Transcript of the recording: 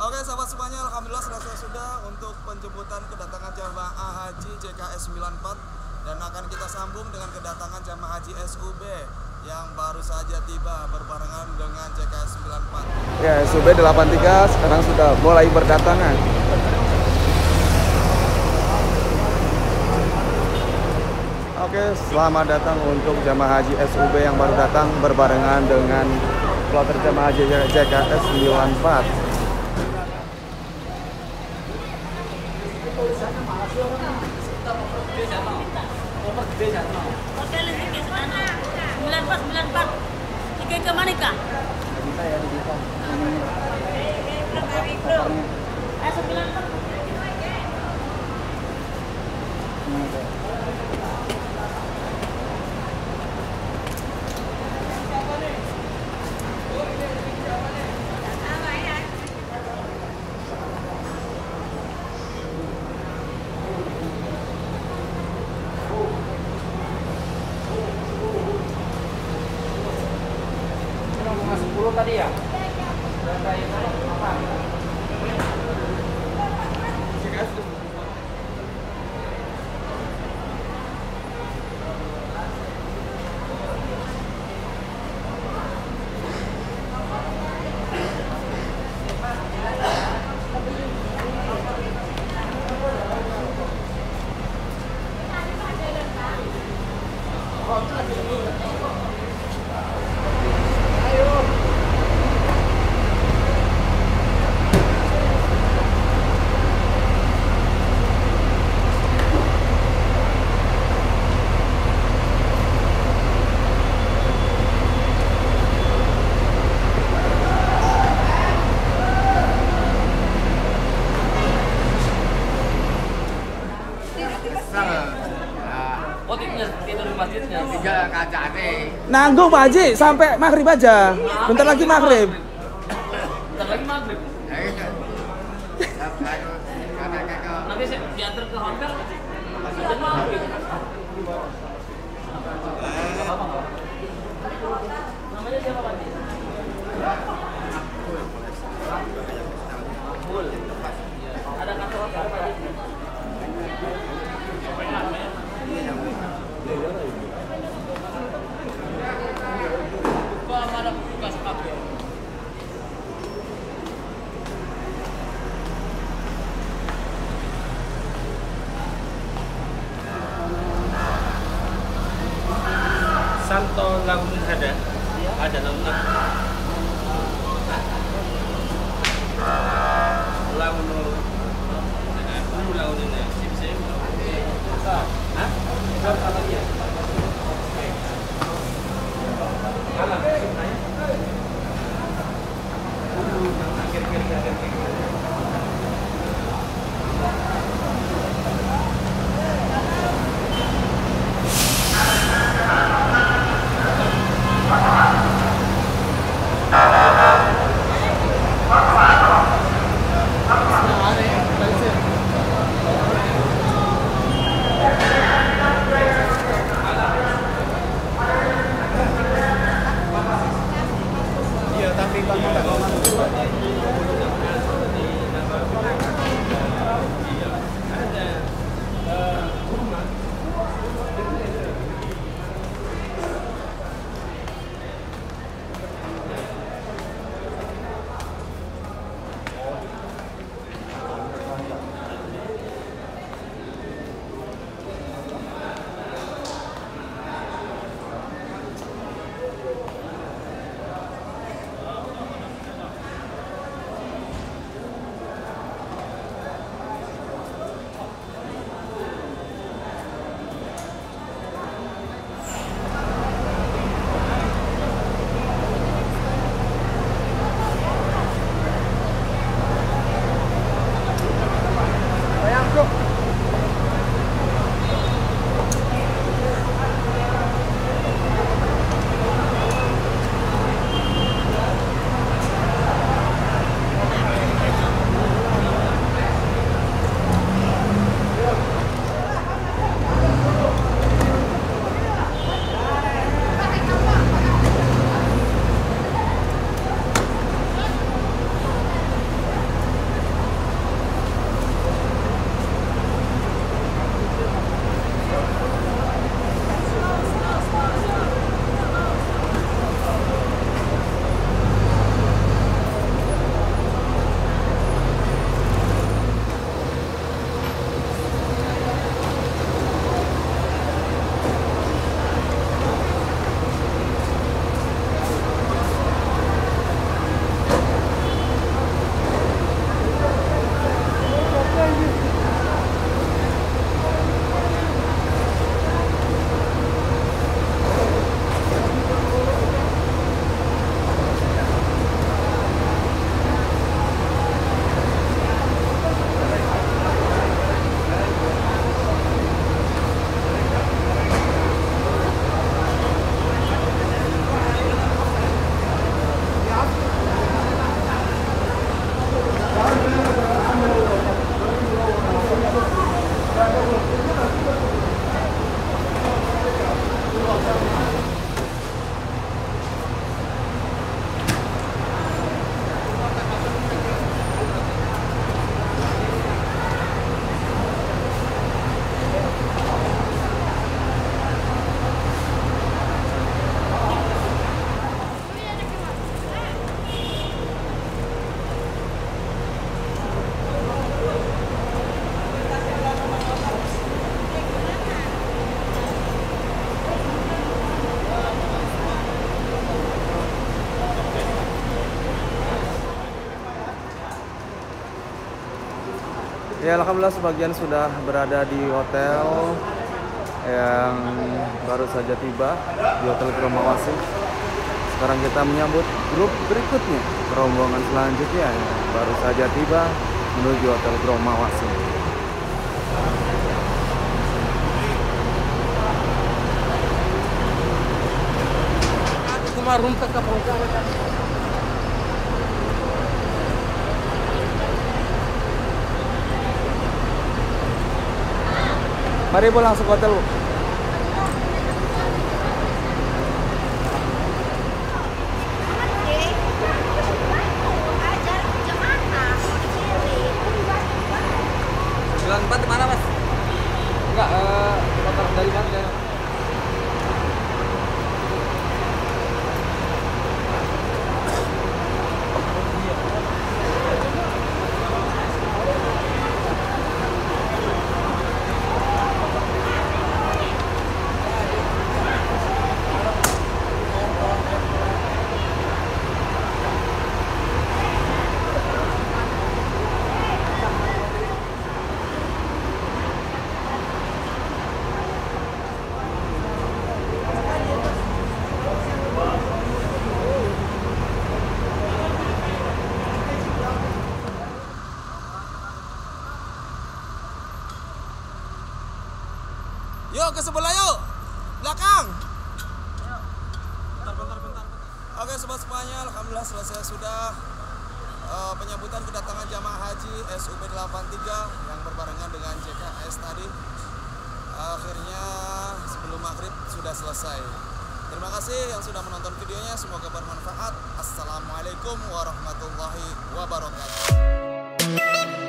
Oke sahabat semuanya, alhamdulillah selesai sudah untuk penjemputan kedatangan jamaah haji JKS 94 dan akan kita sambung dengan kedatangan jamaah haji SUB yang baru saja tiba berbarengan dengan JKS 94. Ya, SUB 83 sekarang sudah mulai berdatangan. Oke, selamat datang untuk jamaah haji SUB yang baru datang berbarengan dengan kloter jamaah haji JKS 94. Tiga ke mana kak? Bisa ya di Bintang. Ayo 94. Tadi ya? Nanggung Pak Haji sampai maghrib aja. Bentar lagi maghrib. Bentar lagi maghrib. Nanti saya diantar ke hotel. Sudah maghrib. Namanya siapa Pak Haji? Makbul. Ada kantor hotel Pak Haji? Santo Lagun ada namanya. Lagun lagun ini sip. Hah? Berapa lagi ya? Kalah sebenarnya. Akhir. Ya, alhamdulillah sebagian sudah berada di hotel yang baru saja tiba di Hotel Gromawasi. Sekarang kita menyambut grup berikutnya, rombongan selanjutnya yang baru saja tiba menuju Hotel Gromawasi. Mari Bu, langsung ke hotel Bu. Empat di mana, Mas? Enggak, motor dari mana? Yuk ke sebelah yuk. Belakang. Bentar. Oke sobat semuanya, alhamdulillah selesai sudah penyambutan kedatangan jamaah haji SUB 83 yang berbarengan dengan JKS tadi. Akhirnya sebelum maghrib sudah selesai. Terima kasih yang sudah menonton videonya, semoga bermanfaat. Assalamualaikum warahmatullahi wabarakatuh.